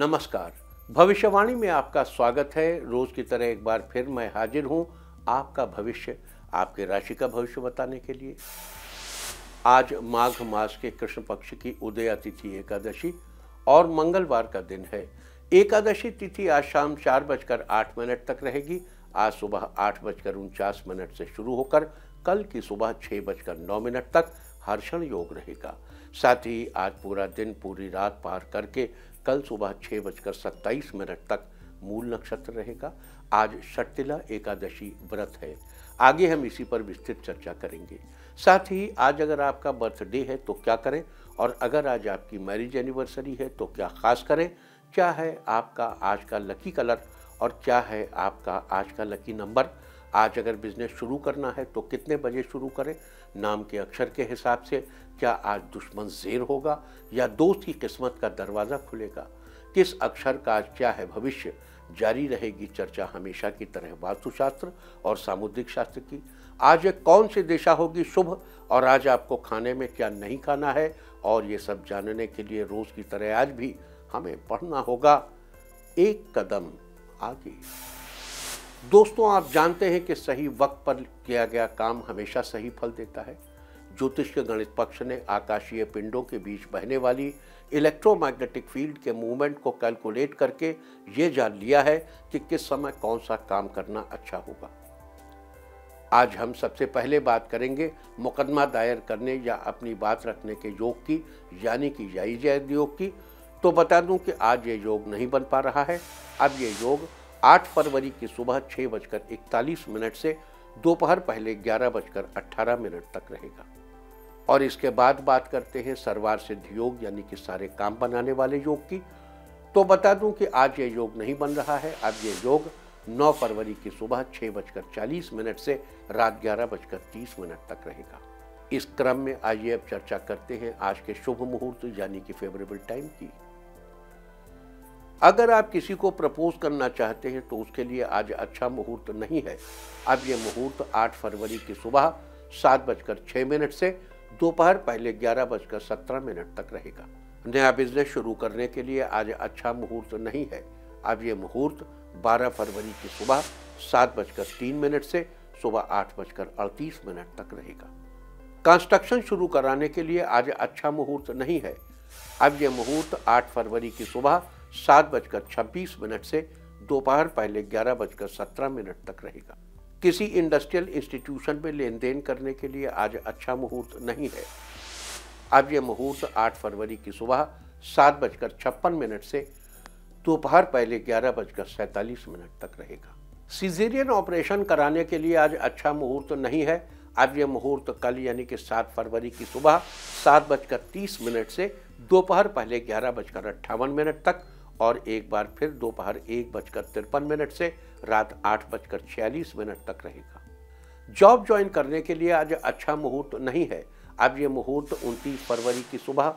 नमस्कार। भविष्यवाणी में आपका स्वागत है। रोज की तरह एक बार फिर मैं हाजिर हूं आपका भविष्य, आपके राशि का भविष्य बताने के लिए। आज माघ मास के कृष्ण पक्ष की उदया तिथि एकादशी और मंगलवार का दिन है। एकादशी तिथि आज शाम 4:08 तक रहेगी। आज सुबह 8:49 से शुरू होकर कल की सुबह 6:09 तक हर्षण योग रहेगा। साथ ही आज पूरा दिन पूरी रात पार करके कल सुबह 6:27 तक मूल नक्षत्र रहेगा। आज षटतिला एकादशी व्रत है। आगे हम इसी पर विस्तृत चर्चा करेंगे। साथ ही आज अगर आपका बर्थडे है तो क्या करें, और अगर आज आपकी मैरिज एनिवर्सरी है तो क्या खास करें, क्या है आपका आज का लकी कलर और क्या है आपका आज का लकी नंबर। आज अगर बिजनेस शुरू करना है तो कितने बजे शुरू करें, नाम के अक्षर के हिसाब से क्या आज दुश्मन ज़ेर होगा या दोस्त की किस्मत का दरवाज़ा खुलेगा, किस अक्षर का आज क्या है भविष्य। जारी रहेगी चर्चा हमेशा की तरह वास्तुशास्त्र और सामुद्रिक शास्त्र की। आज कौन सी दिशा होगी शुभ और आज आपको खाने में क्या नहीं खाना है, और ये सब जानने के लिए रोज़ की तरह आज भी हमें पढ़ना होगा एक कदम आगे। दोस्तों, आप जानते हैं कि सही वक्त पर किया गया काम हमेशा सही फल देता है। ज्योतिष के गणित पक्ष ने आकाशीय पिंडों के बीच बहने वाली इलेक्ट्रोमैग्नेटिक फील्ड के मूवमेंट को कैलकुलेट करके ये जान लिया है कि किस समय कौन सा काम करना अच्छा होगा। आज हम सबसे पहले बात करेंगे मुकदमा दायर करने या अपनी बात रखने के योग की, यानी कि जायज योग की। तो बता दूं कि आज ये योग नहीं बन पा रहा है। अब ये योग 8 फरवरी की सुबह 6:41 से दोपहर पहले 11:18 तक रहेगा। और इसके बाद बात करते हैं सर्वार सिद्ध योग, यानी कि सारे काम बनाने वाले योग की। तो बता दूं कि आज ये योग नहीं बन रहा है। अब ये योग 9 फरवरी की सुबह 6:40 से रात 11:30 तक रहेगा। इस क्रम में आइए अब चर्चा करते हैं आज के शुभ मुहूर्त, यानी कि फेवरेबल टाइम की। अगर आप किसी को प्रपोज करना चाहते हैं तो उसके लिए आज अच्छा मुहूर्त नहीं है। अब ये मुहूर्त 8 फरवरी की सुबह 7:06 से दोपहर पहले 11:17 तक रहेगा। नया बिजनेस शुरू करने के लिए आज अच्छा मुहूर्त नहीं है। अब ये मुहूर्त 12 फरवरी की सुबह 7:03 से सुबह 8:38 तक रहेगा। कंस्ट्रक्शन शुरू कराने के लिए आज अच्छा मुहूर्त नहीं है। अब ये मुहूर्त 8 फरवरी की सुबह 7:26 से दोपहर पहले 11:17 तक रहेगा। किसी इंडस्ट्रियल इंस्टीट्यूशन में लेन देन करने के लिए आज अच्छा मुहूर्त नहीं है। अब यह मुहूर्त 8 फरवरी की सुबह 7:56 से दोपहर पहले 11:47 तक रहेगा। सिजेरियन ऑपरेशन कराने के लिए आज अच्छा मुहूर्त नहीं है। अब यह मुहूर्त कल, यानी कि 7 फरवरी की सुबह 7:30 से दोपहर पहले 11:58 तक और एक बार फिर दोपहर 1:53 से रात 8:46 तक रहेगा। जॉब ज्वाइन करने के लिए आज अच्छा मुहूर्त नहीं है। अब ये मुहूर्त 29 फरवरी की सुबह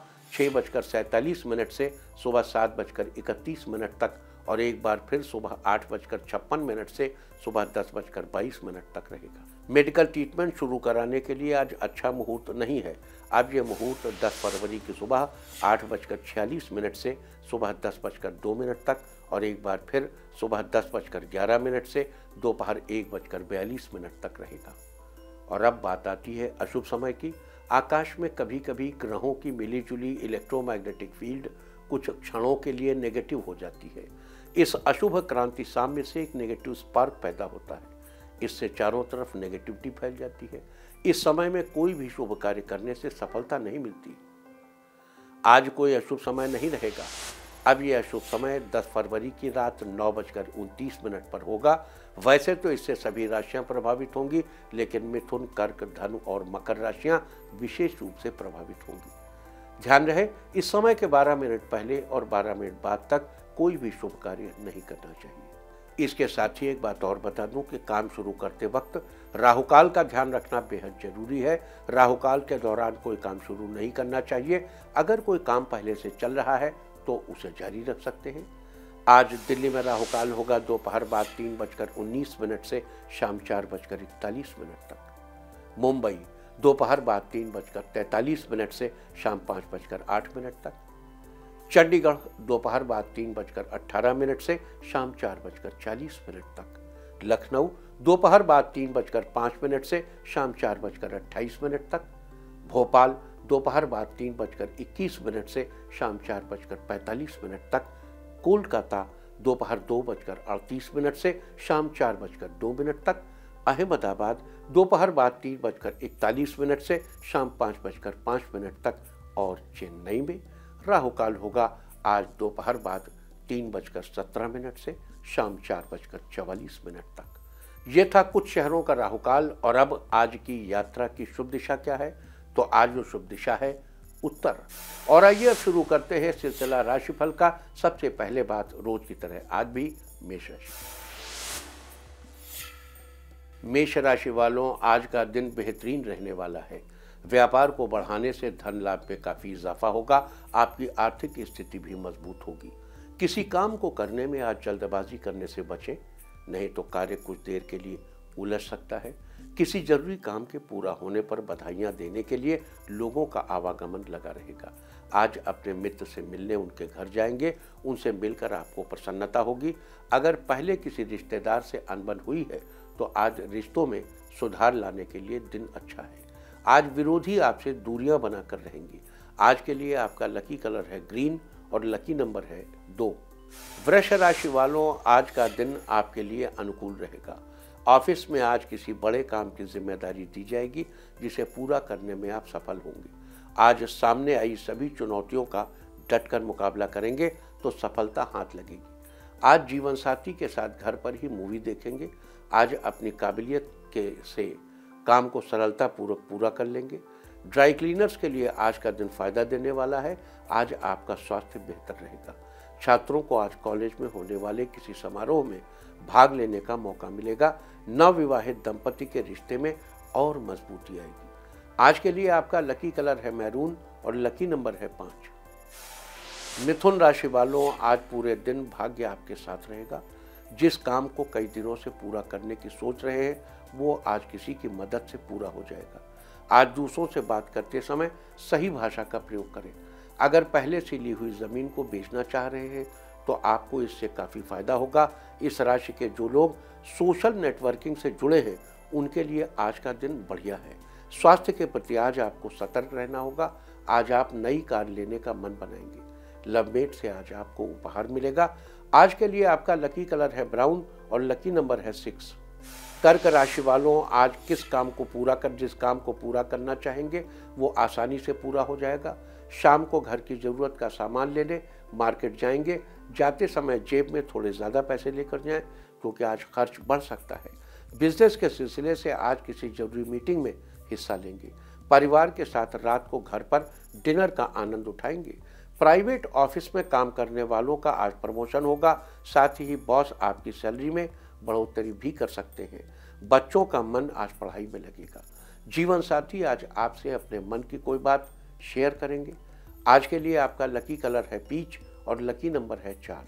6:47 से सुबह 7:31 तक और एक बार फिर सुबह 8:56 से सुबह 10:22 तक रहेगा। मेडिकल ट्रीटमेंट शुरू कराने के लिए आज अच्छा मुहूर्त नहीं है। अब ये मुहूर्त 10 फरवरी की सुबह 8:46 से सुबह 10:02 तक और एक बार फिर सुबह 10:11 से दोपहर 1:42 तक रहेगा। और अब बात आती है अशुभ समय की। आकाश में कभी कभी ग्रहों की मिलीजुली इलेक्ट्रोमैग्नेटिक फील्ड कुछ क्षणों के लिए नेगेटिव हो जाती है। इस अशुभ क्रांति साम्य से एक नेगेटिव स्पार्क पैदा होता है। इससे चारों तरफ नेगेटिविटी फैल जाती है। इस समय में कोई भी शुभ कार्य करने से सफलता नहीं मिलती। आज कोई अशुभ समय नहीं रहेगा। अब यह अशुभ समय 10 फरवरी की रात 9:29 पर होगा। वैसे तो इससे सभी राशियां प्रभावित होंगी, लेकिन मिथुन, कर्क, धनु और मकर राशियां विशेष रूप से प्रभावित होंगी। ध्यान रहे, इस समय के 12 मिनट पहले और 12 मिनट बाद तक कोई भी शुभ कार्य नहीं करना चाहिए। इसके साथ ही एक बात और बता दूं कि काम शुरू करते वक्त राहुकाल का ध्यान रखना बेहद जरूरी है। राहुकाल के दौरान कोई काम शुरू नहीं करना चाहिए। अगर कोई काम पहले से चल रहा है तो उसे जारी रख सकते हैं। आज दिल्ली में राहुकाल होगा दोपहर बाद 3:19 से शाम 4:41 तक। मुंबई दोपहर बाद 3:43 से शाम 5:08 तक। चंडीगढ़ दोपहर बाद 3:18 से शाम 4:40 तक। लखनऊ दोपहर बाद 3:05 से शाम 4:28 तक। भोपाल दोपहर बाद 3:21 से शाम 4:45 तक। कोलकाता दोपहर 2:38 से शाम 4:02 तक। अहमदाबाद दोपहर बाद 3:41 से शाम 5:05 तक। और चेन्नई में राहुकाल होगा आज दोपहर बाद 3:17 से शाम 4:44 तक। ये था कुछ शहरों का राहुकाल। और अब आज की यात्रा की शुभ दिशा क्या है? तो आज जो शुभ दिशा है उत्तर। और आइए अब शुरू करते हैं सिलसिला राशिफल का। सबसे पहले बात रोज की तरह आज भी मेष राशि। मेष राशि वालों, आज का दिन बेहतरीन रहने वाला है। व्यापार को बढ़ाने से धन लाभ में काफी इजाफा होगा। आपकी आर्थिक स्थिति भी मजबूत होगी। किसी काम को करने में आज जल्दबाजी करने से बचें, नहीं तो कार्य कुछ देर के लिए उलझ सकता है। किसी जरूरी काम के पूरा होने पर बधाइयां देने के लिए लोगों का आवागमन लगा रहेगा। आज अपने मित्र से मिलने उनके घर जाएंगे, उनसे मिलकर आपको प्रसन्नता होगी। अगर पहले किसी रिश्तेदार से अनबन हुई है तो आज रिश्तों में सुधार लाने के लिए दिन अच्छा है। आज विरोधी आपसे दूरियां बनाकर रहेंगे। आज के लिए आपका लकी कलर है ग्रीन और लकी नंबर है 2। वृष राशि वालों, आज का दिन आपके लिए अनुकूल रहेगा। ऑफिस में आज किसी बड़े काम की जिम्मेदारी दी जाएगी जिसे पूरा करने में आप सफल होंगे। आज सामने आई सभी चुनौतियों का डटकर मुकाबला करेंगे तो सफलता हाथ लगेगी। आज जीवन साथी के साथ घर पर ही मूवी देखेंगे। आज अपनी काबिलियत से काम को सरलतापूर्वक पूरा कर लेंगे। ड्राई क्लीनर्स के लिए आज का दिन फायदा देने वाला है। आज आपका स्वास्थ्य बेहतर रहेगा। छात्रों को आज कॉलेज में होने वाले किसी समारोह में भाग लेने का मौका मिलेगा। नवविवाहित दंपति के रिश्ते में और मजबूती आएगी। आज के लिए आपका लकी कलर है मैरून और लकी नंबर है 5। मिथुन राशि वालों, आज पूरे दिन भाग्य आपके साथ रहेगा। जिस काम को कई दिनों से पूरा करने की सोच रहे हैं वो आज किसी की मदद से पूरा हो जाएगा। आज दूसरों से बात करते समय सही भाषा का प्रयोग करें। अगर पहले से ली हुई जमीन को बेचना चाह रहे हैं तो आपको इससे काफ़ी फायदा होगा। इस राशि के जो लोग सोशल नेटवर्किंग से जुड़े हैं उनके लिए आज का दिन बढ़िया है। स्वास्थ्य के प्रति आज आपको सतर्क रहना होगा। आज आप नई कार लेने का मन बनाएंगे। लवमेट से आज आपको उपहार मिलेगा। आज के लिए आपका लकी कलर है ब्राउन और लकी नंबर है 6। कर्क राशि वालों, आज जिस काम को पूरा करना चाहेंगे वो आसानी से पूरा हो जाएगा। शाम को घर की जरूरत का सामान लेने मार्केट जाएंगे। जाते समय जेब में थोड़े ज़्यादा पैसे लेकर जाएं क्योंकि आज खर्च बढ़ सकता है। बिजनेस के सिलसिले से आज किसी जरूरी मीटिंग में हिस्सा लेंगे। परिवार के साथ रात को घर पर डिनर का आनंद उठाएंगे। प्राइवेट ऑफिस में काम करने वालों का आज प्रमोशन होगा। साथ ही बॉस आपकी सैलरी में बढ़ोतरी भी कर सकते हैं। बच्चों का मन आज पढ़ाई में लगेगा। जीवन साथी आज आपसे अपने मन की कोई बात शेयर करेंगे। आज के लिए आपका लकी कलर है पीच और लकी नंबर है 4।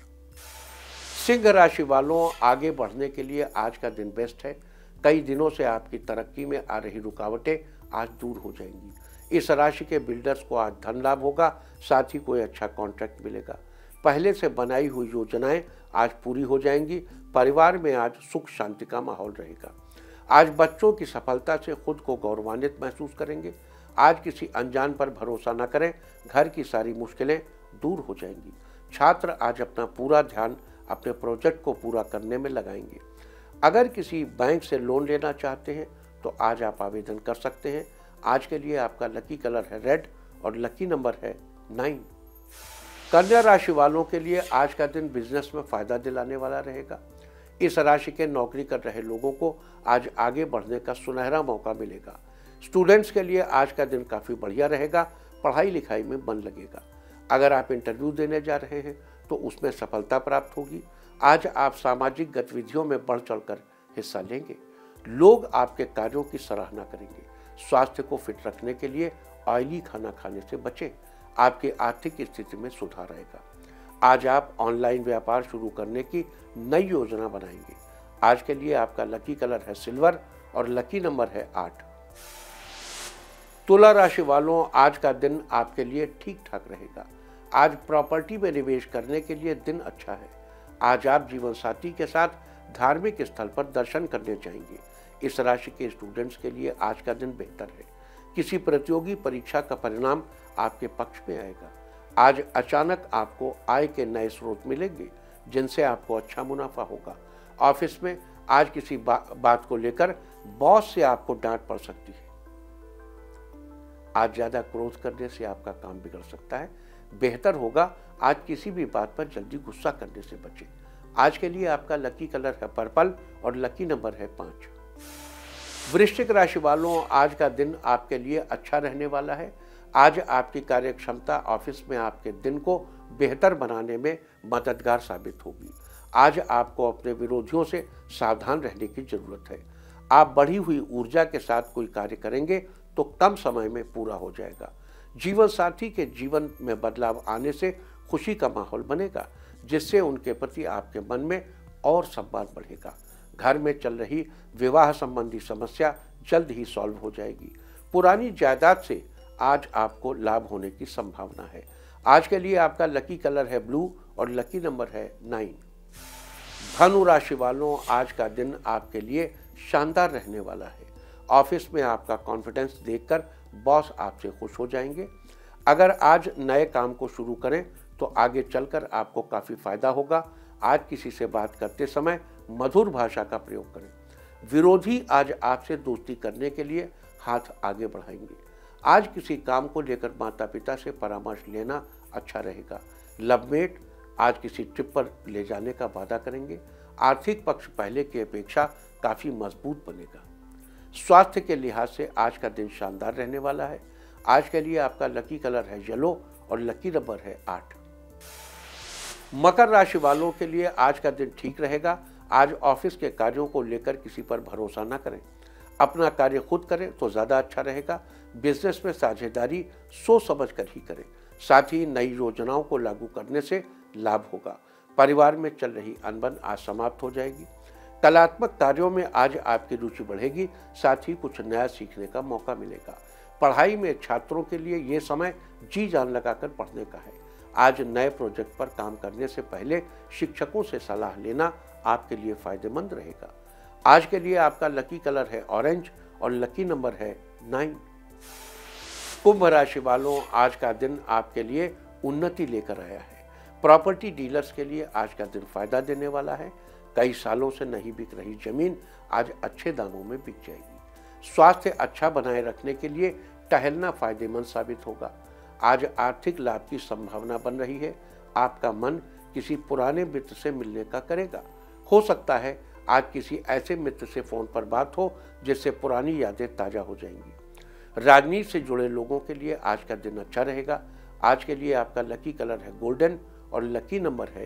सिंह राशि वालों, आगे बढ़ने के लिए आज का दिन बेस्ट है। कई दिनों से आपकी तरक्की में आ रही रुकावटें आज दूर हो जाएंगी। इस राशि के बिल्डर्स को आज धन लाभ होगा। साथ ही कोई अच्छा कॉन्ट्रैक्ट मिलेगा। पहले से बनाई हुई योजनाएं आज पूरी हो जाएंगी। परिवार में आज सुख शांति का माहौल रहेगा। आज बच्चों की सफलता से खुद को गौरवान्वित महसूस करेंगे। आज किसी अनजान पर भरोसा न करें। घर की सारी मुश्किलें दूर हो जाएंगी। छात्र आज अपना पूरा ध्यान अपने प्रोजेक्ट को पूरा करने में लगाएंगे। अगर किसी बैंक से लोन लेना चाहते हैं तो आज आप आवेदन कर सकते हैं। आज के लिए आपका लकी कलर है रेड और लकी नंबर है 9। कन्या राशि वालों के लिए आज का दिन बिजनेस में फायदा दिलाने वाला रहेगा। इस राशि के नौकरी कर रहे लोगों को आज आगे बढ़ने का सुनहरा मौका मिलेगा। स्टूडेंट्स के लिए आज का दिन काफ़ी बढ़िया रहेगा। पढ़ाई लिखाई में मन लगेगा। अगर आप इंटरव्यू देने जा रहे हैं तो उसमें सफलता प्राप्त होगी। आज आप सामाजिक गतिविधियों में बढ़ चढ़कर हिस्सा लेंगे। लोग आपके कार्यों की सराहना करेंगे। स्वास्थ्य को फिट रखने के लिए ऑयली खाना खाने से बचें। आपकी आर्थिक स्थिति में सुधार आएगा। आज आप ऑनलाइन व्यापार शुरू करने की नई योजना बनाएंगे। आज के लिए आपका लकी कलर है सिल्वर और लकी नंबर है 8। तुला राशि वालों, आज का दिन आपके लिए ठीक ठाक रहेगा। आज प्रॉपर्टी में निवेश करने के लिए दिन अच्छा है। आज आप जीवन साथी के साथ धार्मिक स्थल पर दर्शन करने जाएंगे। इस राशि के स्टूडेंट्स के लिए आज का दिन बेहतर है। किसी प्रतियोगी परीक्षा का परिणाम आपके पक्ष में आएगा। आज अचानक आपको आय के नए स्रोत मिलेंगे जिनसे आपको अच्छा मुनाफा होगा। ऑफिस में आज किसी बात को लेकर बॉस से आपको डांट पड़ सकती है। आज ज्यादा क्रोध करने से आपका काम बिगड़ सकता है। बेहतर होगा आज किसी भी बात पर जल्दी गुस्सा करने से बचें। आज के लिए आपका लकी कलर है पर्पल और लकी नंबर है 5। वृश्चिक राशि वालों, आज का दिन आपके लिए अच्छा रहने वाला है। आज आपकी कार्य क्षमता ऑफिस में आपके दिन को बेहतर बनाने में मददगार साबित होगी। आज आपको अपने विरोधियों से सावधान रहने की जरूरत है। आप बढ़ी हुई ऊर्जा के साथ कोई कार्य करेंगे तो कम समय में पूरा हो जाएगा। जीवन साथी के जीवन में बदलाव आने से खुशी का माहौल बनेगा, जिससे उनके प्रति आपके मन में और सम्मान बढ़ेगा। घर में चल रही विवाह संबंधी समस्या जल्द ही सॉल्व हो जाएगी। पुरानी जायदाद से आज आपको लाभ होने की संभावना है। आज के लिए आपका लकी कलर है ब्लू और लकी नंबर है 9। धनु राशि वालों, आज का दिन आपके लिए शानदार रहने वाला है। ऑफिस में आपका कॉन्फिडेंस देखकर बॉस आपसे खुश हो जाएंगे। अगर आज नए काम को शुरू करें तो आगे चलकर आपको काफ़ी फायदा होगा। आज किसी से बात करते समय मधुर भाषा का प्रयोग करें। विरोधी आज आपसे दोस्ती करने के लिए हाथ आगे बढ़ाएंगे। आज किसी काम को लेकर माता पिता से परामर्श लेना अच्छा रहेगा। लवमेट आज किसी ट्रिप पर ले जाने का वादा करेंगे। आर्थिक पक्ष पहले की अपेक्षा काफ़ी मजबूत बनेगा। स्वास्थ्य के लिहाज से आज का दिन शानदार रहने वाला है। आज के लिए आपका लकी कलर है येलो और लकी नंबर है 8। मकर राशि वालों के लिए आज का दिन ठीक रहेगा। आज ऑफिस के कार्यों को लेकर किसी पर भरोसा न करें। अपना कार्य खुद करें तो ज़्यादा अच्छा रहेगा। बिजनेस में साझेदारी सोच समझ कर ही करें। साथ ही नई योजनाओं को लागू करने से लाभ होगा। परिवार में चल रही अनबन आज समाप्त हो जाएगी। कलात्मक कार्यों में आज आपकी रुचि बढ़ेगी। साथ ही कुछ नया सीखने का मौका मिलेगा। पढ़ाई में छात्रों के लिए ये समय जी जान लगाकर पढ़ने का है। आज नए प्रोजेक्ट पर काम करने से पहले शिक्षकों से सलाह लेना आपके लिए फायदेमंद रहेगा। आज के लिए आपका लकी कलर है ऑरेंज और लकी नंबर है 9। कुंभ राशि वालों, आज का दिन आपके लिए उन्नति लेकर आया है। प्रॉपर्टी डीलर्स के लिए आज का दिन फायदा देने वाला है। कई सालों से नहीं बिक रही जमीन आज अच्छे दामों में बिक जाएगी। स्वास्थ्य अच्छा बनाए रखने के लिए टहलना फायदेमंद साबित होगा। आज आर्थिक लाभ की संभावना बन रही है। आपका मन किसी पुराने मित्र से मिलने का करेगा। हो सकता है आज किसी ऐसे मित्र से फोन पर बात हो जिससे पुरानी यादें ताजा हो जाएंगी। राजनीति से जुड़े लोगों के लिए आज का दिन अच्छा रहेगा। आज के लिए आपका लकी कलर है गोल्डन और लकी नंबर है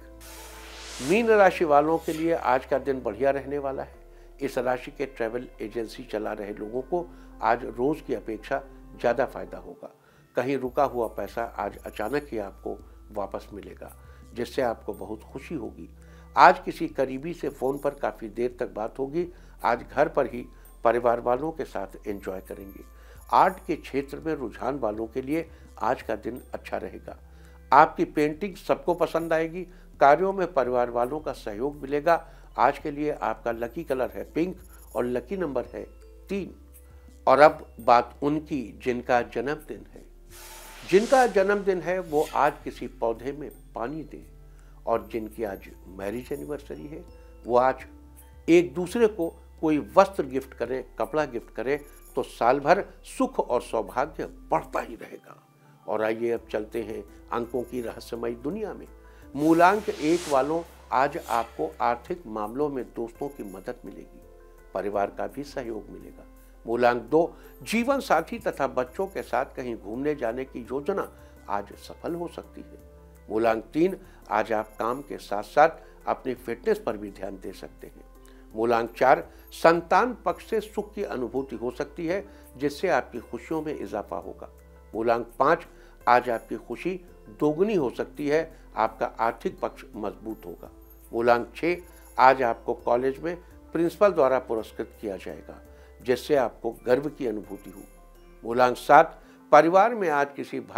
1। मीन राशि वालों के लिए आज का दिन बढ़िया रहने वाला है। इस राशि के ट्रैवल एजेंसी चला रहे लोगों को आज रोज की अपेक्षा ज़्यादा फायदा होगा। कहीं रुका हुआ पैसा आज अचानक ही आपको वापस मिलेगा, जिससे आपको बहुत खुशी होगी। आज किसी करीबी से फ़ोन पर काफ़ी देर तक बात होगी। आज घर पर ही परिवार वालों के साथ एंजॉय करेंगे। आर्ट के क्षेत्र में रुझान वालों के लिए आज का दिन अच्छा रहेगा। आपकी पेंटिंग सबको पसंद आएगी। कार्यों में परिवार वालों का सहयोग मिलेगा। आज के लिए आपका लकी कलर है पिंक और लकी नंबर है 3। और अब बात उनकी जिनका जन्मदिन है। जिनका जन्मदिन है वो आज किसी पौधे में पानी दें, और जिनकी आज मैरिज एनिवर्सरी है वो आज एक दूसरे को कोई वस्त्र गिफ्ट करें, कपड़ा गिफ्ट करें, तो साल भर सुख और सौभाग्य बढ़ता ही रहेगा। और आइए अब चलते हैं अंकों की रहस्यमयी दुनिया में। मूलांक 1 वालों, आज आपको आर्थिक मामलों में दोस्तों की मदद मिलेगी। परिवार का भी सहयोग मिलेगा। मूलांक 2, जीवन साथी तथा बच्चों के साथ कहीं घूमने जाने की योजना आज सफल हो सकती है। मूलांक 3, आज आप काम के साथ साथ अपनी फिटनेस पर भी ध्यान दे सकते हैं। मूलांक 4, संतान पक्ष से सुख की अनुभूति हो सकती है, जिससे आपकी खुशियों में इजाफा होगा। मूलांक 5, आज आपकी खुशी दोगुनी हो सकती है, आपका आर्थिक पक्ष मजबूत होगा। मूलांक 6, आज आपको कॉलेज में प्रिंसिपल द्वारा पुरस्कृत किया जाएगा, जिससे आपको गर्व की अनुभूति हो। मूलांक 7, परिवार में आज किसी भाई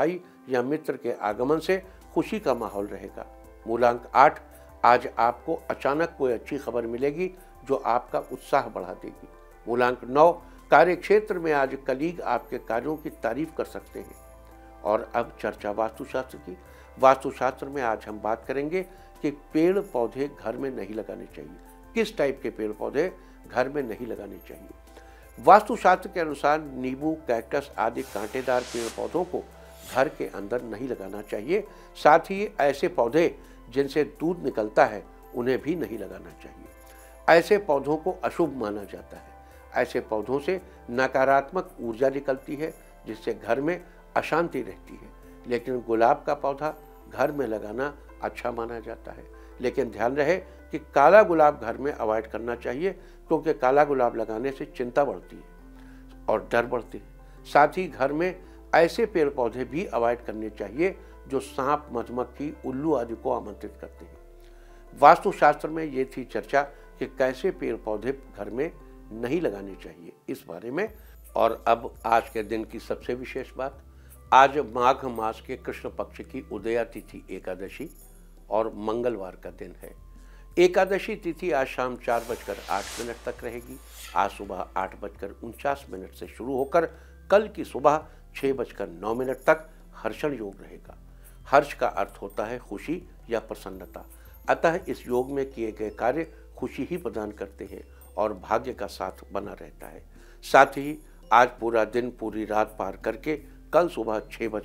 या मित्र के आगमन से खुशी का माहौल रहेगा। मूलांक 8, आज आपको अचानक कोई अच्छी खबर मिलेगी जो आपका उत्साह बढ़ा देगी। मूलांक 9, कार्य क्षेत्र में आज कलीग आपके कार्यों की तारीफ कर सकते हैं। और अब चर्चा वास्तुशास्त्र की। वास्तुशास्त्र में आज हम बात करेंगे कि पेड़ पौधे घर में नहीं लगाने चाहिए। किस टाइप के पेड़ पौधे घर में नहीं लगाने चाहिए। वास्तुशास्त्र के अनुसार नींबू, कैक्टस आदि कांटेदार पेड़ पौधों को घर के अंदर नहीं लगाना चाहिए। साथ ही ऐसे पौधे जिनसे दूध निकलता है उन्हें भी नहीं लगाना चाहिए। ऐसे पौधों को अशुभ माना जाता है। ऐसे पौधों से नकारात्मक ऊर्जा निकलती है जिससे घर में अशांति रहती है। लेकिन गुलाब का पौधा घर में लगाना अच्छा माना जाता है। लेकिन ध्यान रहे कि काला गुलाब घर में अवॉइड करना चाहिए, क्योंकि काला गुलाब लगाने से चिंता बढ़ती है और डर बढ़ती है। साथ ही घर में ऐसे पेड़ पौधे भी अवॉइड करने चाहिए जो सांप, मधुमक्खी, उल्लू आदि को आमंत्रित करते हैं। वास्तुशास्त्र में ये थी चर्चा कि कैसे पेड़ पौधे घर में नहीं लगाने चाहिए इस बारे में। और अब आज के दिन की सबसे विशेष बात, आज माघ मास के कृष्ण पक्ष की उदया तिथि एकादशी और मंगलवार का दिन है। एकादशी तिथि आज शाम 4:08 तक रहेगी। आज सुबह 8:49 से शुरू होकर कल की सुबह 6:09 तक हर्षण योग रहेगा। हर्ष का अर्थ होता है खुशी या प्रसन्नता, अतः इस योग में किए गए कार्य खुशी ही प्रदान करते हैं और भाग्य का साथ बना रहता है। साथ ही आज पूरा दिन, पूरी रात पार करके कल सुबह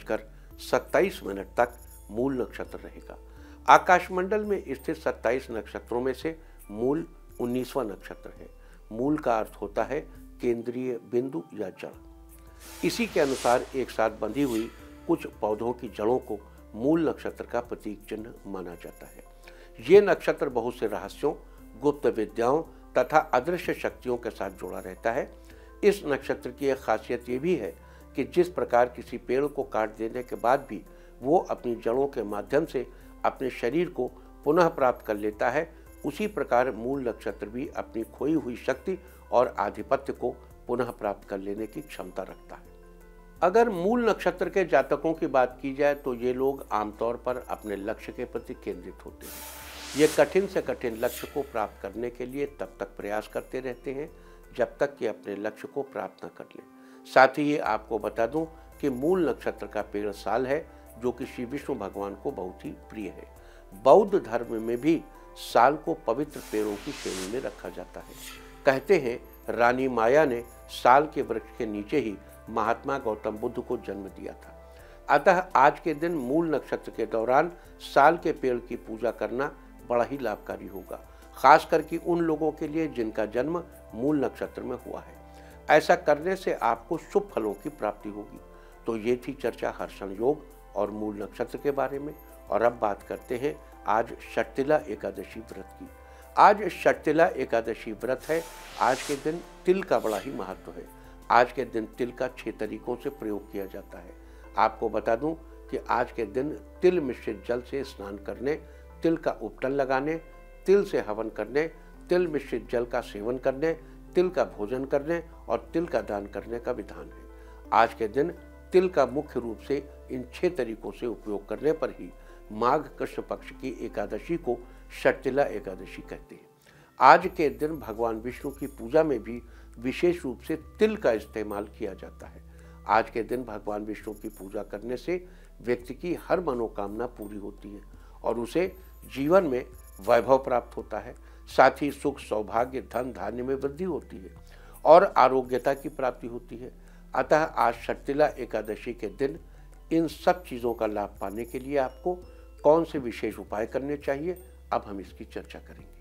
6:27 तक मूल नक्षत्र रहेगा। आकाशमंडल में स्थित 27 नक्षत्रों में से मूल 19वां नक्षत्र है। मूल का अर्थ होता है केंद्रीय बिंदु या जड़। इसी के अनुसार एक साथ बंधी हुई कुछ पौधों की जड़ों को मूल नक्षत्र का प्रतीक चिन्ह माना जाता है। ये नक्षत्र बहुत से रहस्यों, गुप्त विद्याओं तथा अदृश्य शक्तियों के साथ जुड़ा रहता है। इस नक्षत्र की एक खासियत ये भी है कि जिस प्रकार किसी पेड़ को काट देने के बाद भी वो अपनी जड़ों के माध्यम से अपने शरीर को पुनः प्राप्त कर लेता है, उसी प्रकार मूल नक्षत्र भी अपनी खोई हुई शक्ति और आधिपत्य को पुनः प्राप्त कर लेने की क्षमता रखता है। अगर मूल नक्षत्र के जातकों की बात की जाए तो ये लोग आमतौर पर अपने लक्ष्य के प्रति केंद्रित होते हैं। ये कठिन से कठिन लक्ष्य को प्राप्त करने के लिए तब तक प्रयास करते रहते हैं जब तक कि अपने लक्ष्य को प्राप्त न कर लें। साथ ही ये आपको बता दूं कि मूल नक्षत्र का पेड़ साल है, जो कि श्री विष्णु भगवान को बहुत ही प्रिय है। बौद्ध धर्म में भी साल को पवित्र पेड़ों की श्रेणी में रखा जाता है। कहते हैं रानी माया ने साल के वृक्ष के नीचे ही महात्मा गौतम बुद्ध को जन्म दिया था। अतः आज के दिन मूल नक्षत्र के दौरान साल के पेड़ की पूजा करना बड़ा ही लाभकारी होगा, खास करके उन लोगों के लिए जिनका जन्म मूल नक्षत्र में हुआ है। ऐसा करने से आपको शुभ फलों की प्राप्ति होगी। तो ये थी चर्चा हर्षण योग और मूल नक्षत्र के बारे में। और अब बात करते हैं आज षटतिला एकादशी व्रत की। आज षटतिला एकादशी व्रत है। आज के दिन तिल का बड़ा ही महत्व है। आज के दिन तिल का 6 तरीकों से प्रयोग किया जाता है। आपको बता दूं कि आज के दिन तिल मिश्रित जल से स्नान करने, तिल का उपटन लगाने, तिल से हवन करने, तिल मिश्रित जल का सेवन करने, तिल का भोजन करने और तिल का दान करने का विधान है। आज के दिन तिल का मुख्य रूप से इन 6 तरीकों से उपयोग करने पर ही माघ कृष्ण पक्ष की एकादशी को षटतिला एकादशी कहते हैं। आज के दिन भगवान विष्णु की पूजा में भी विशेष रूप से तिल का इस्तेमाल किया जाता है। आज के दिन भगवान विष्णु की पूजा करने से व्यक्ति की हर मनोकामना पूरी होती है और उसे जीवन में वैभव प्राप्त होता है। साथ ही सुख, सौभाग्य, धन धान्य में वृद्धि होती है और आरोग्यता की प्राप्ति होती है। अतः आज षटतिला एकादशी के दिन इन सब चीज़ों का लाभ पाने के लिए आपको कौन से विशेष उपाय करने चाहिए, अब हम इसकी चर्चा करेंगे।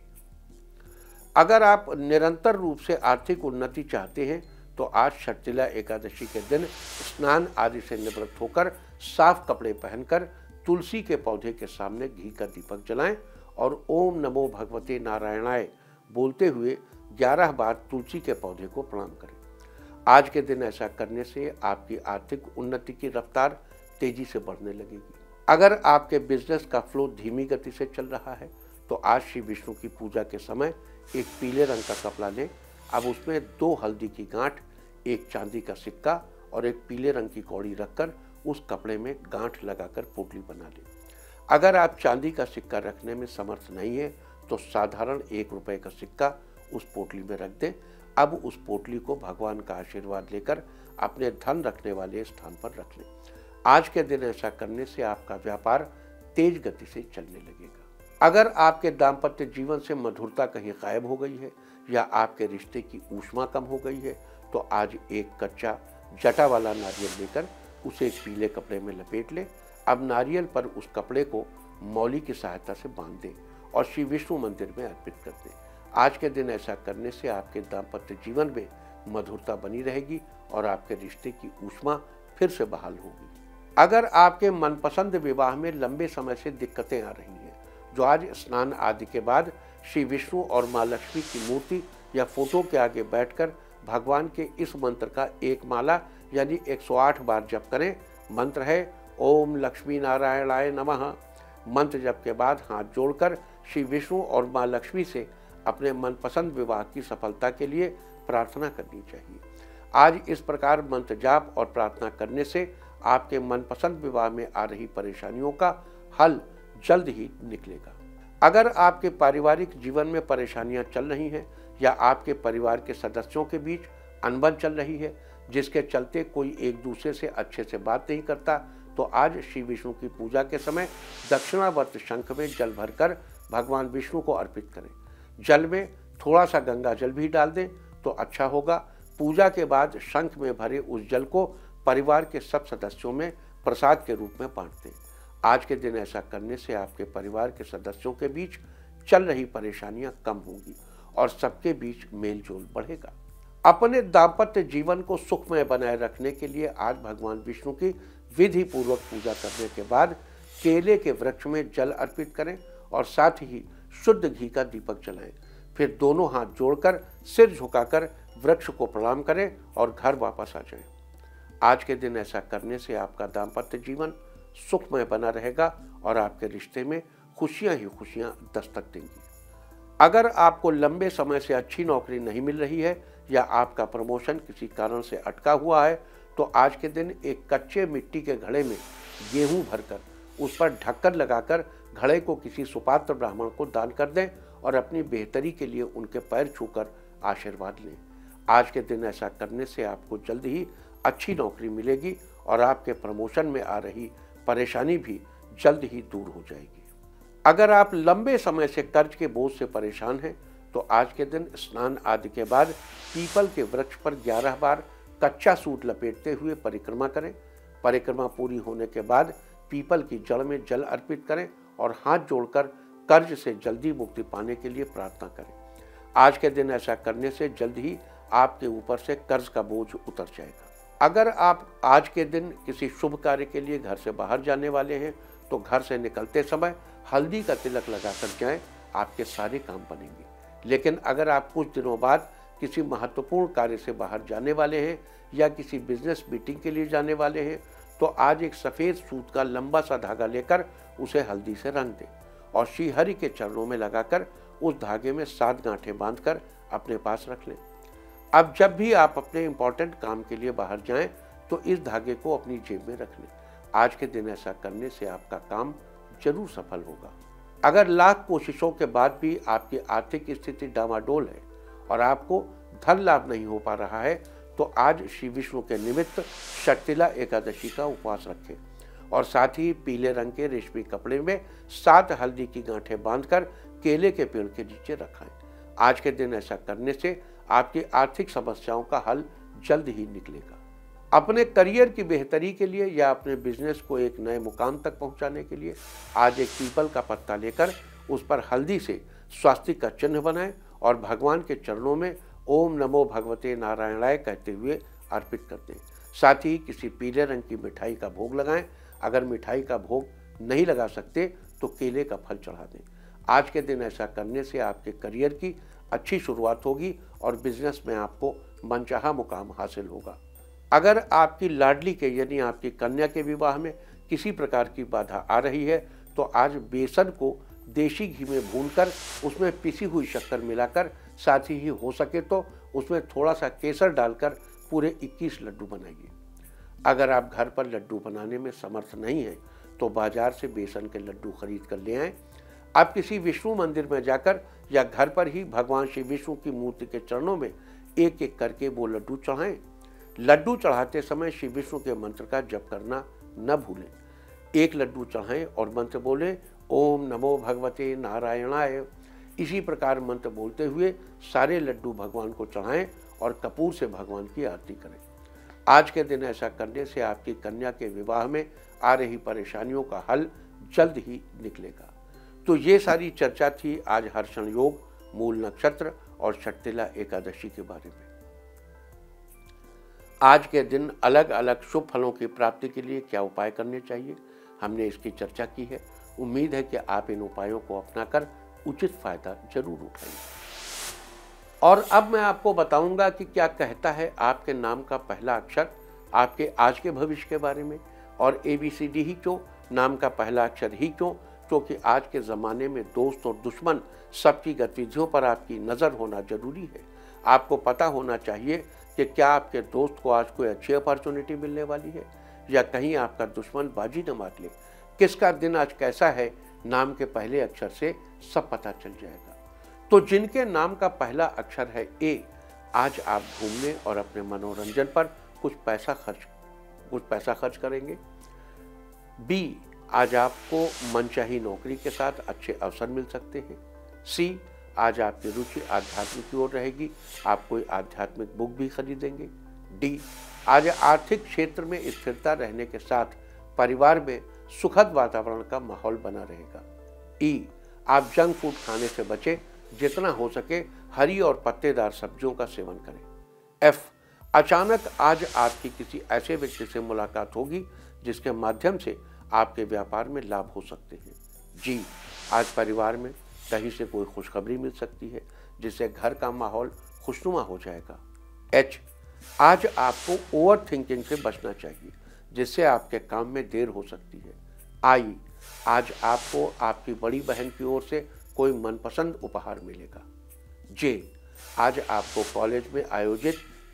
अगर आप निरंतर रूप से आर्थिक उन्नति चाहते हैं तो आज षटतिला एकादशी के दिन स्नान आदि से निवृत्त होकर साफ कपड़े पहनकर तुलसी के पौधे के सामने घी का दीपक जलाएं और ओम नमो भगवते नारायणाय बोलते हुए 11 बार तुलसी के पौधे को प्रणाम करें। आज के दिन ऐसा करने से आपकी आर्थिक उन्नति की रफ्तार तेजी से बढ़ने लगेगी। अगर आपके बिजनेस का फ्लो धीमी गति से चल रहा है तो आज श्री विष्णु की पूजा के समय एक पीले रंग का कपड़ा लें। अब उसमें 2 हल्दी की गांठ, एक चांदी का सिक्का और एक पीले रंग की कौड़ी रखकर उस कपड़े में गांठ लगाकर पोटली बना लें। अगर आप चांदी का सिक्का रखने में समर्थ नहीं है तो साधारण 1 रुपए का सिक्का उस पोटली में रख दें। अब उस पोटली को भगवान का आशीर्वाद लेकर अपने धन रखने वाले स्थान पर रख लें। आज के दिन ऐसा करने से आपका व्यापार तेज गति से चलने लगेगा। अगर आपके दाम्पत्य जीवन से मधुरता कहीं गायब हो गई है या आपके रिश्ते की ऊष्मा कम हो गई है तो आज एक कच्चा जटा वाला नारियल लेकर उसे एक पीले कपड़े में लपेट लें। अब नारियल पर उस कपड़े को मौली की सहायता से बांध दें और श्री विष्णु मंदिर में अर्पित कर दें। आज के दिन ऐसा करने से आपके दाम्पत्य जीवन में मधुरता बनी रहेगी और आपके रिश्ते की ऊष्मा फिर से बहाल होगी। अगर आपके मनपसंद विवाह में लंबे समय से दिक्कतें आ रही हैं, जो आज स्नान आदि के बाद श्री विष्णु और माँ लक्ष्मी की मूर्ति या फोटो के आगे बैठकर भगवान के इस मंत्र का एक माला यानी 108 बार जप करें। मंत्र है ओम लक्ष्मी नारायणाय नमः। मंत्र जप के बाद हाथ जोड़कर श्री विष्णु और माँ लक्ष्मी से अपने मनपसंद विवाह की सफलता के लिए प्रार्थना करनी चाहिए। आज इस प्रकार मंत्र जाप और प्रार्थना करने से आपके मनपसंद विवाह में आ रही परेशानियों का हल जल्द ही निकलेगा। अगर आपके पारिवारिक जीवन में परेशानियां चल रही हैं या आपके परिवार के सदस्यों के बीच अनबन चल रही है जिसके चलते कोई एक दूसरे से अच्छे से बात नहीं करता, तो आज श्री विष्णु की पूजा के समय दक्षिणावर्त शंख में जल भरकर भगवान विष्णु को अर्पित करें। जल में थोड़ा सा गंगा जल भी डाल दें तो अच्छा होगा। पूजा के बाद शंख में भरे उस जल को परिवार के सब सदस्यों में प्रसाद के रूप में बांट दें। आज के दिन ऐसा करने से आपके परिवार के सदस्यों के बीच चल रही परेशानियां कम होंगी और सबके बीच मेल जोल बढ़ेगा। अपने दाम्पत्य जीवन को सुखमय बनाए रखने के लिए आज भगवान विष्णु की विधि पूर्वक पूजा करने के बाद केले के वृक्ष में जल अर्पित करें और साथ ही शुद्ध घी का दीपक जलाएं। फिर दोनों हाथ जोड़कर सिर झुकाकर वृक्ष को प्रणाम करें और घर वापस आ जाएं। आज के दिन ऐसा करने से आपका दाम्पत्य जीवन सुखमय बना रहेगा और आपके रिश्ते में खुशियां ही खुशियां दस्तक देंगी। अगर आपको लंबे समय से अच्छी नौकरी नहीं मिल रही है या आपका प्रमोशन किसी कारण से अटका हुआ है तो आज के दिन एक कच्चे मिट्टी के घड़े में गेहूं भरकर उस पर ढक्कन लगाकर घड़े को किसी सुपात्र ब्राह्मण को दान कर दें और अपनी बेहतरी के लिए उनके पैर छूकर आशीर्वाद लें। आज के दिन ऐसा करने से आपको जल्द ही अच्छी नौकरी मिलेगी और आपके प्रमोशन में आ रही परेशानी भी जल्द ही दूर हो जाएगी। अगर आप लंबे समय से कर्ज के बोझ से परेशान हैं तो आज के दिन स्नान आदि के बाद पीपल के वृक्ष पर 11 बार कच्चा सूत लपेटते हुए परिक्रमा करें। परिक्रमा पूरी होने के बाद पीपल की जड़ में जल अर्पित करें और हाथ जोड़कर कर्ज से जल्दी मुक्ति पाने के लिए प्रार्थना करें। आज के दिन ऐसा करने से जल्द ही आपके ऊपर से कर्ज का बोझ उतर जाएगा। अगर आप आज के दिन किसी शुभ कार्य के लिए घर से बाहर जाने वाले हैं तो घर से निकलते समय हल्दी का तिलक लगाकर जाएं, आपके सारे काम बनेंगे। लेकिन अगर आप कुछ दिनों बाद किसी महत्वपूर्ण कार्य से बाहर जाने वाले हैं या किसी बिजनेस मीटिंग के लिए जाने वाले हैं तो आज एक सफ़ेद सूत का लंबा सा धागा लेकर उसे हल्दी से रंग दें और श्री हरि के चरणों में लगाकर उस धागे में 7 गांठें बांधकर अपने पास रख लें। अब जब भी आप अपने इम्पोर्टेंट काम के लिए बाहर जाएं तो इस धागे को अपनी जेब में रख लें। आज के दिन ऐसा करने से आपका काम जरूर सफल होगा। अगर लाख कोशिशों के बाद भी आपकी आर्थिक स्थिति डामाडोल है और आपको धन लाभ नहीं हो पा रहा है तो आज श्री विष्णु के निमित्त शक्तिला एकादशी का उपवास रखें और साथ ही पीले रंग के रेशमी कपड़े में 7 हल्दी की गांठें बांधकर केले के पेड़ के नीचे रखाएं। आज के दिन ऐसा करने से आपकी आर्थिक समस्याओं का हल जल्द ही निकलेगा। अपने करियर की बेहतरी के लिए या अपने बिजनेस को एक नए मुकाम तक पहुंचाने के लिए आज एक पीपल का पत्ता लेकर उस पर हल्दी से स्वास्तिक का चिन्ह बनाएं और भगवान के चरणों में ओम नमो भगवते नारायणाय कहते हुए अर्पित कर दें। साथ ही किसी पीले रंग की मिठाई का भोग लगाएं। अगर मिठाई का भोग नहीं लगा सकते तो केले का फल चढ़ा दें। आज के दिन ऐसा करने से आपके करियर की अच्छी शुरुआत होगी और बिजनेस में आपको मनचाहा मुकाम हासिल होगा। अगर आपकी लाडली के यानी आपकी कन्या के विवाह में किसी प्रकार की बाधा आ रही है तो आज बेसन को देशी घी में भूनकर उसमें पिसी हुई शक्कर मिलाकर साथ ही हो सके तो उसमें थोड़ा सा केसर डालकर पूरे 21 लड्डू बनाइए। अगर आप घर पर लड्डू बनाने में समर्थ नहीं हैं तो बाजार से बेसन के लड्डू खरीद कर ले आएं। आप किसी विष्णु मंदिर में जाकर या घर पर ही भगवान श्री विष्णु की मूर्ति के चरणों में एक एक करके वो लड्डू चढ़ाएं। लड्डू चढ़ाते समय श्री विष्णु के मंत्र का जप करना न भूलें। एक लड्डू चढ़ाएं और मंत्र बोलें, ओम नमो भगवते नारायणाय। इसी प्रकार मंत्र बोलते हुए सारे लड्डू भगवान को चढ़ाएं और कपूर से भगवान की आरती करें। आज के दिन ऐसा करने से आपकी कन्या के विवाह में आ रही परेशानियों का हल जल्द ही निकलेगा। तो ये सारी चर्चा थी आज हर्षण योग, मूल नक्षत्र और शट्टिला एकादशी के बारे में। आज के दिन अलग अलग शुभ फलों की प्राप्ति के लिए क्या उपाय करने चाहिए, हमने इसकी चर्चा की है। उम्मीद है कि आप इन उपायों को अपनाकर उचित फायदा जरूर उठाएंगे। और अब मैं आपको बताऊंगा कि क्या कहता है आपके नाम का पहला अक्षर आपके आज के भविष्य के बारे में। और ABCD ही क्यों, नाम का पहला अक्षर ही क्यों, क्योंकि आज के ज़माने में दोस्त और दुश्मन सबकी गतिविधियों पर आपकी नज़र होना जरूरी है। आपको पता होना चाहिए कि क्या आपके दोस्त को आज कोई अच्छी अपॉर्चुनिटी मिलने वाली है या कहीं आपका दुश्मन बाजी न मार ले। किसका दिन आज कैसा है, नाम के पहले अक्षर से सब पता चल जाएगा। तो जिनके नाम का पहला अक्षर है A, आज आप घूमने और अपने मनोरंजन पर कुछ पैसा खर्च करेंगे। B, आज आपको मनचाही नौकरी के साथ अच्छे अवसर मिल सकते हैं। C, आज आपकी रुचि आध्यात्म की ओर रहेगी, आप कोई आध्यात्मिक बुक भी खरीदेंगे। D, आज आर्थिक क्षेत्र में स्थिरता रहने के साथ परिवार में सुखद वातावरण का माहौल बना रहेगा। E, आप जंक फूड खाने से बचें, जितना हो सके हरी और पत्तेदार सब्जियों का सेवन करें। F, अचानक आज आपकी किसी ऐसे व्यक्ति से मुलाकात होगी जिसके माध्यम से आपके व्यापार में लाभ हो सकते हैं। G, आज परिवार में कहीं से कोई खुशखबरी मिल सकती है जिससे घर का माहौल खुशनुमा हो जाएगा। H, आज आपको ओवर थिंकिंग से बचना चाहिए जिससे आपके काम में देर हो सकती है। I, आज आपको आपकी बड़ी बहन की ओर से कोई मनपसंद उपहार मिलेगा। J, आज आपको कॉलेज में आयोजित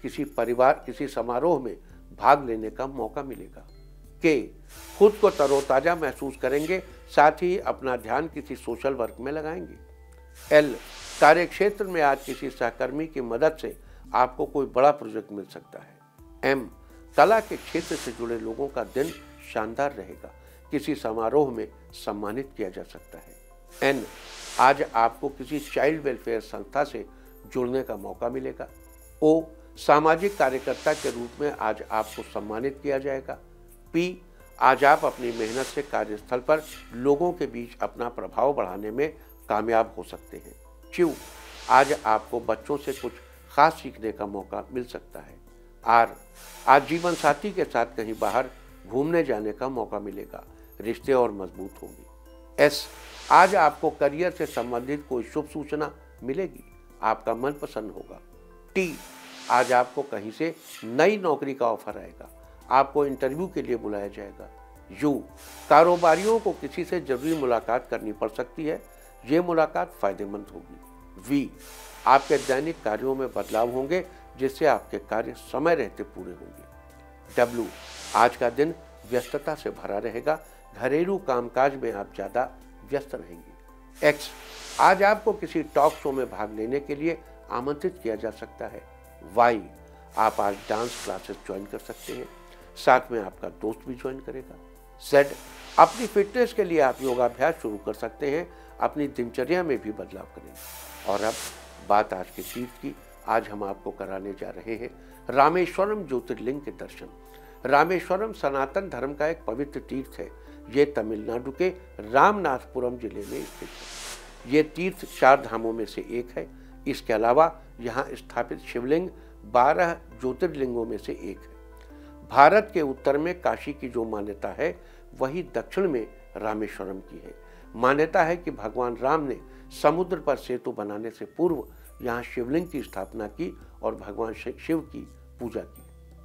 किसी समारोह में भाग लेने का मौका मिलेगा। K, खुद को तरोताजा महसूस करेंगे, साथ ही अपना ध्यान किसी सोशल वर्क में लगाएंगे। L, कार्यक्षेत्र में आज किसी सहकर्मी की मदद से आपको कोई बड़ा प्रोजेक्ट मिल सकता है। M, कला के क्षेत्र से जुड़े लोगों का दिन शानदार रहेगा, किसी समारोह में सम्मानित किया जा सकता है। N, आज आपको किसी चाइल्ड वेलफेयर संस्था से जुड़ने का मौका मिलेगा। O, सामाजिक कार्यकर्ता के रूप में आज आपको सम्मानित किया जाएगा। P, आज आप अपनी मेहनत से कार्यस्थल पर लोगों के बीच अपना प्रभाव बढ़ाने में कामयाब हो सकते हैं। Q, आज आपको बच्चों से कुछ खास सीखने का मौका मिल सकता है। R, आज जीवन साथी के साथ कहीं बाहर घूमने जाने का मौका मिलेगा, रिश्ते और मजबूत होंगे। S, आज आपको करियर से संबंधित कोई शुभ सूचना मिलेगी, आपका मन प्रसन्न होगा। T, आज आपको कहीं से नई नौकरी का ऑफर आएगा, आपको इंटरव्यू के लिए बुलाया जाएगा। U, कारोबारियों को किसी से जरूरी मुलाकात करनी पड़ सकती है, ये मुलाकात फायदेमंद होगी। V, आपके दैनिक कार्यों में बदलाव होंगे जिससे आपके कार्य समय रहते पूरे होंगे। W, आज का दिन व्यस्तता से भरा रहेगा, घरेलू कामकाज में आप ज़्यादा व्यस्त रहेंगे। X, आज आपको किसी टॉक शो में भाग लेने के लिए आमंत्रित किया जा सकता है। Y, आप आज डांस क्लासेस ज्वाइन कर सकते हैं, साथ में आपका दोस्त भी ज्वाइन करेगा। Z, अपनी फिटनेस के लिए आप योगाभ्यास शुरू कर सकते हैं, अपनी दिनचर्या में भी बदलाव करेंगे। और अब बात आज के तीर्थ की। आज हम आपको कराने जा रहे हैं रामेश्वरम ज्योतिर्लिंग के दर्शन। रामेश्वरम सनातन धर्म का एक पवित्र तीर्थ है। ये तमिलनाडु के रामनाथपुरम जिले में स्थित है। ये तीर्थ 4 धामों में से एक है। इसके अलावा यहाँ स्थापित शिवलिंग 12 ज्योतिर्लिंगों में से एक है। भारत के उत्तर में काशी की जो मान्यता है वही दक्षिण में रामेश्वरम की है। मान्यता है कि भगवान राम ने समुद्र पर सेतु बनाने से पूर्व यहाँ शिवलिंग की स्थापना की और भगवान शिव की पूजा की,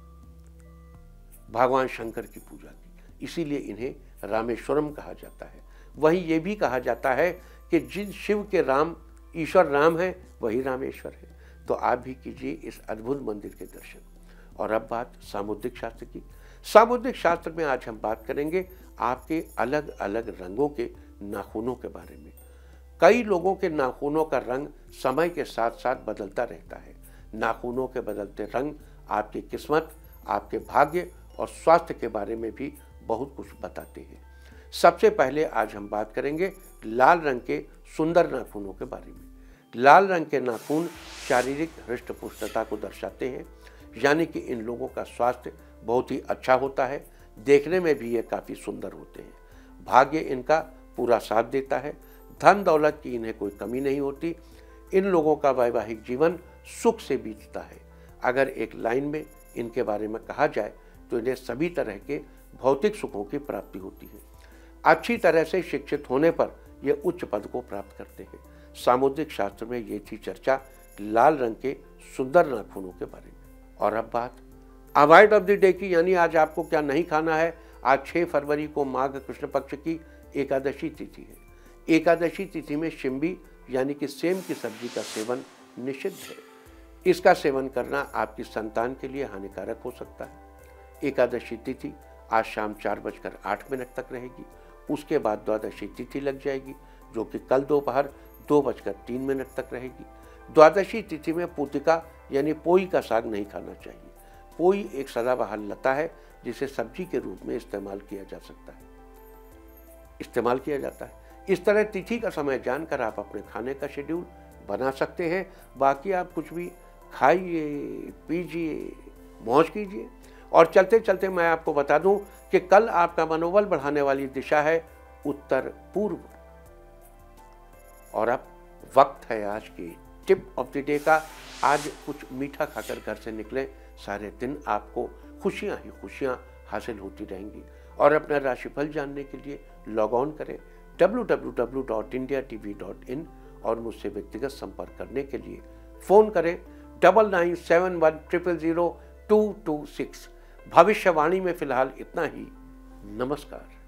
भगवान शंकर की पूजा की, इसीलिए इन्हें रामेश्वरम कहा जाता है। वहीं ये भी कहा जाता है कि जिन शिव के राम ईश्वर राम है वही रामेश्वर है। तो आप भी कीजिए इस अद्भुत मंदिर के दर्शन। और अब बात सामुद्रिक शास्त्र की। सामुद्रिक शास्त्र में आज हम बात करेंगे आपके अलग अलग रंगों के नाखूनों के बारे में। कई लोगों के नाखूनों का रंग समय के साथ साथ बदलता रहता है। नाखूनों के बदलते रंग आपकी किस्मत, आपके भाग्य और स्वास्थ्य के बारे में भी बहुत कुछ बताते हैं। सबसे पहले आज हम बात करेंगे लाल रंग के सुंदर नाखूनों के बारे में। लाल रंग के नाखून शारीरिक हृष्ट-पुष्टता को दर्शाते हैं, यानी कि इन लोगों का स्वास्थ्य बहुत ही अच्छा होता है। देखने में भी ये काफ़ी सुंदर होते हैं। भाग्य इनका पूरा साथ देता है। धन दौलत की इन्हें कोई कमी नहीं होती। इन लोगों का वैवाहिक जीवन सुख से बीतता है। अगर एक लाइन में इनके बारे में कहा जाए तो इन्हें सभी तरह के भौतिक सुखों की प्राप्ति होती है। अच्छी तरह से शिक्षित होने पर ये उच्च पद को प्राप्त करते हैं। सामुद्रिक शास्त्र में ये थी चर्चा लाल रंग के सुंदर नाखूनों के बारे में। और अब बात अवॉइड ऑफ द डे की, यानी आज आपको क्या नहीं खाना है। आज 6 फरवरी को माघ कृष्ण पक्ष की एकादशी तिथि है। एकादशी तिथि में शिम्बी यानी कि सेम की सब्जी का सेवन निषिद्ध है। इसका सेवन करना आपकी संतान के लिए हानिकारक हो सकता है। एकादशी तिथि आज शाम 4:08 तक रहेगी। उसके बाद द्वादशी तिथि लग जाएगी, जो कि कल दोपहर 2:03 तक रहेगी। द्वादशी तिथि में पूतिका यानी पोई का साग नहीं खाना चाहिए। पोई एक सदाबहार लता है जिसे सब्जी के रूप में इस्तेमाल किया जाता है। इस तरह तिथि का समय जानकर आप अपने खाने का शेड्यूल बना सकते हैं। बाकी आप कुछ भी खाइए, पीजिए, मौज कीजिए। और चलते चलते मैं आपको बता दूं कि कल आपका मनोबल बढ़ाने वाली दिशा है उत्तर पूर्व। और अब वक्त है आज की टिप ऑफ द डे का। आज कुछ मीठा खाकर घर से निकले, सारे दिन आपको खुशियां ही खुशियां हासिल होती रहेंगी। और अपना राशिफल जानने के लिए लॉग ऑन करें www.indiatv.in और मुझसे व्यक्तिगत संपर्क करने के लिए फ़ोन करें 9971000226। भविष्यवाणी में फिलहाल इतना ही। नमस्कार।